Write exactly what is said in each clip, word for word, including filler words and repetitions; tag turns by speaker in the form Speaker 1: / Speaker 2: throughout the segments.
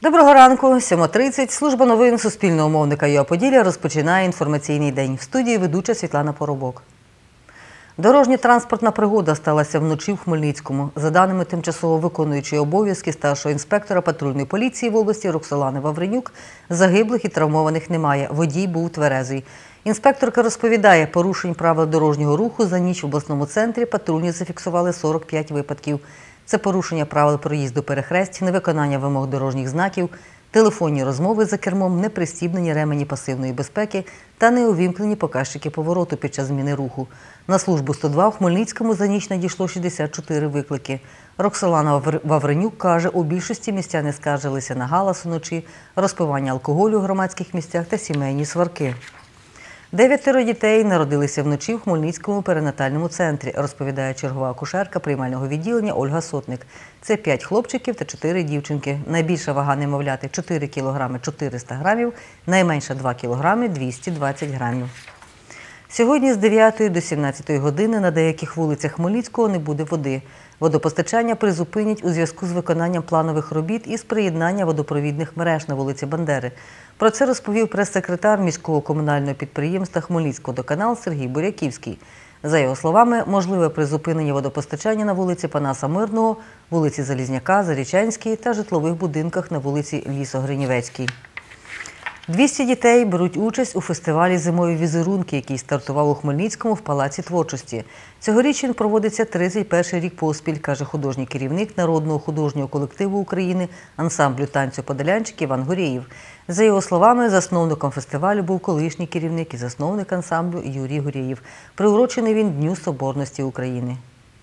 Speaker 1: Доброго ранку, сьома тридцять. Служба новин Суспільного мовника ЮА Поділля розпочинає інформаційний день. В студії ведуча Світлана Поробок. Дорожньо-транспортна пригода сталася вночі в Хмельницькому. За даними тимчасово виконуючої обов'язки старшого інспектора патрульної поліції в області Роксолани Вавренюк, загиблих і травмованих немає. Водій був тверезий. Інспекторка розповідає, порушень правил дорожнього руху за ніч в обласному центрі патрульні зафіксували сорок п'ять випадків. Це порушення правил проїзду перехресть, невиконання вимог дорожніх знаків, телефонні розмови за кермом, непристібнені ремені пасивної безпеки та неувімкнені показчики повороту під час зміни руху. На службу сто два в Хмельницькому за ніч надійшло шістдесят чотири виклики. Роксолана Вавренюк каже, у більшості містяни скаржилися на галас уночі, розпивання алкоголю в громадських місцях та сімейні сварки. Дев'ятеро дітей народилися вночі в Хмельницькому перинатальному центрі, розповідає чергова акушерка приймального відділення Ольга Сотник. Це п'ять хлопчиків та чотири дівчинки. Найбільша вага немовляти – чотири кілограми чотириста грамів, найменша – два кілограми двісті двадцять грамів. Сьогодні з дев'ятої до сімнадцятої години на деяких вулицях Хмельницького не буде води. Водопостачання призупинять у зв'язку з виконанням планових робіт із приєднання водопровідних мереж на вулиці Бандери. Про це розповів прес-секретар міського комунального підприємства «Хмельницькводоканал» Сергій Буряківський. За його словами, можливе призупинення водопостачання на вулиці Панаса Мирного, вулиці Залізняка, Зарічанській та житлових будинках на вулиці Лісо-Гринівецькій. двісті дітей беруть участь у фестивалі «Зимові візерунки», який стартував у Хмельницькому в Палаці творчості. Цьогоріч він проводиться тридцять перший рік поспіль, каже художній керівник Народного художнього колективу України ансамблю танцю «Подолянчик» Іван Гурєєв. За його словами, засновником фестивалю був колишній керівник і засновник ансамблю Юрій Гурєєв. Приурочений він Дню Соборності України.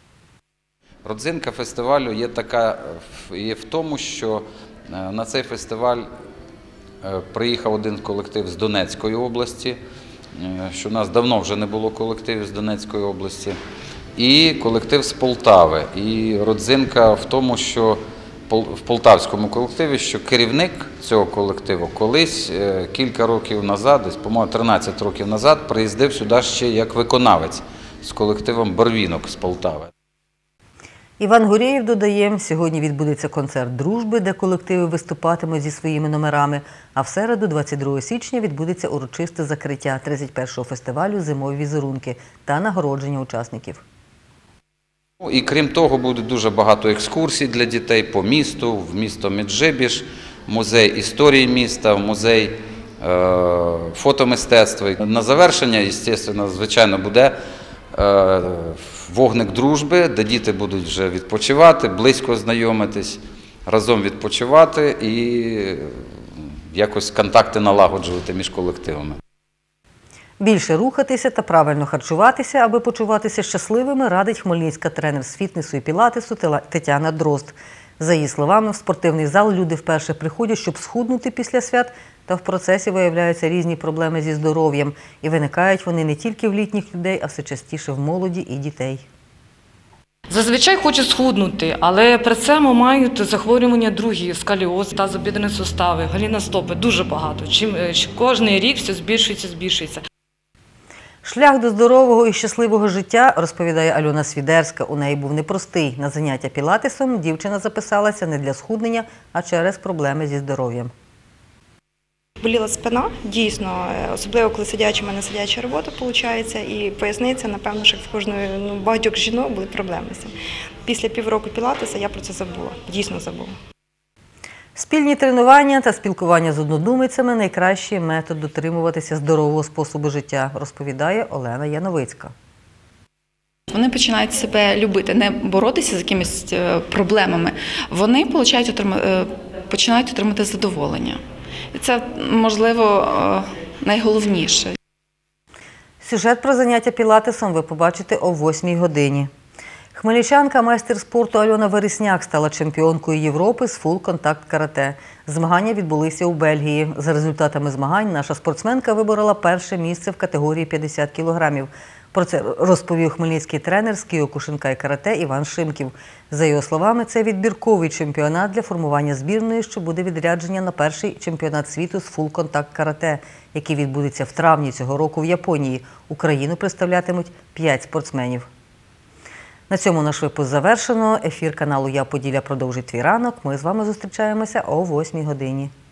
Speaker 2: Родзинка фестивалю є така, є в тому, що на цей фестиваль приїхав один колектив з Донецької області, що у нас давно вже не було колективів з Донецької області, і колектив з Полтави. І родзинка в тому, що в полтавському колективі, що керівник цього колективу колись кілька років назад, десь, по-моєму, тринадцять років назад, приїздив сюди ще як виконавець з колективом «Барвінок» з Полтави.
Speaker 1: Іван Гурєєв додає, сьогодні відбудеться концерт «Дружби», де колективи виступатимуть зі своїми номерами, а в середу, двадцять другого січня, відбудеться урочисте закриття тридцять першого фестивалю «Зимові візерунки» та нагородження учасників.
Speaker 2: І крім того, буде дуже багато екскурсій для дітей по місту, в місто Меджибіж, музей історії міста, музей е фотомистецтва. На завершення, звісно, звичайно, буде е вогник дружби, де діти будуть вже відпочивати, близько знайомитись, разом відпочивати і якось контакти налагоджувати між колективами.
Speaker 1: Більше рухатися та правильно харчуватися, аби почуватися щасливими, радить хмельницька тренер з фітнесу і пілатесу Тетяна Дрозд. За її словами, в спортивний зал люди вперше приходять, щоб схуднути після свят, та в процесі виявляються різні проблеми зі здоров'ям. І виникають вони не тільки в літніх людей, а все частіше в молоді і дітей.
Speaker 3: Зазвичай хочуть схуднути, але при цьому мають захворювання другі, сколіоз, тазобідні сустави, голеностопи, дуже багато. Чим кожен рік все збільшується, збільшується.
Speaker 1: Шлях до здорового і щасливого життя, розповідає Альона Свідерська, у неї був непростий. На заняття пілатесом дівчина записалася не для схуднення, а через проблеми зі здоров'ям.
Speaker 4: Боліла спина, дійсно, особливо коли сидяча, у мене сидяча робота, виходить, і поясниця, напевно, що в кожної, ну, багатьох жінок були проблеми з цим. Після півроку пілатеса я про це забула, дійсно забула.
Speaker 1: Спільні тренування та спілкування з однодумицями – найкращий метод дотримуватися здорового способу життя, розповідає Олена Яновицька.
Speaker 5: Вони починають себе любити, не боротися з якимись проблемами. Вони починають отримати задоволення. І це, можливо, найголовніше.
Speaker 1: Сюжет про заняття пілатесом ви побачите о восьмій годині. Хмельничанка, майстер спорту Альона Вересняк стала чемпіонкою Європи з фул-контакт-карате. Змагання відбулися у Бельгії. За результатами змагань наша спортсменка виборола перше місце в категорії п'ятдесят кілограмів. Про це розповів хмельницький тренер з кіокушинкай карате Іван Шимків. За його словами, це відбірковий чемпіонат для формування збірної, що буде відрядження на перший чемпіонат світу з фул-контакт-карате, який відбудеться в травні цього року в Японії. Україну представлятимуть п'ять спортсменів. На цьому наш випуск завершено. Ефір каналу «Я Поділля» продовжить твій ранок. Ми з вами зустрічаємося о восьмій годині.